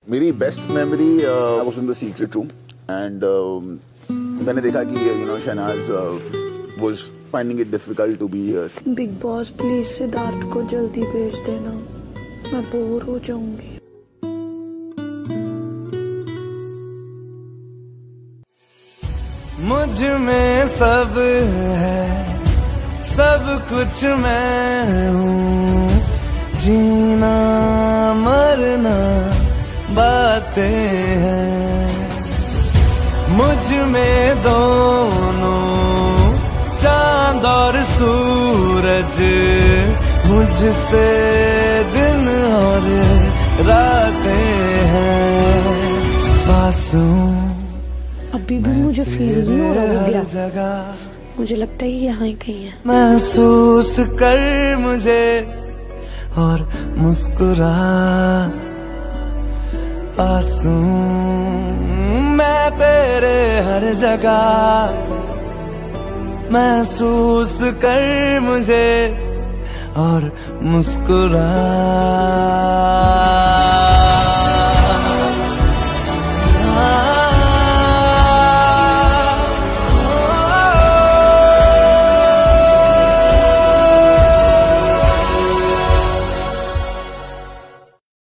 मेरी best memory I was in the secret room and मैंने देखा कि Shehnaaz was finding it difficult to be here. Bigg Boss please Siddharth को जल्दी भेज देना, मैं बोर हो जाऊंगी। मुझ में सब है, सब कुछ मैं हूँ, जीना मरना बातें हैं। मुझ में दोनों चांद और सूरज, मुझसे दिन और रातें हैं। पासूं अभी भी मुझे फील नहीं हो रहा वो गिरा, मुझे लगता है यहाँ ही कहीं है। महसूस कर मुझे और मुस्कुरा, पासूं मैं तेरे हर जगह। महसूस कर मुझे और मुस्कुरा।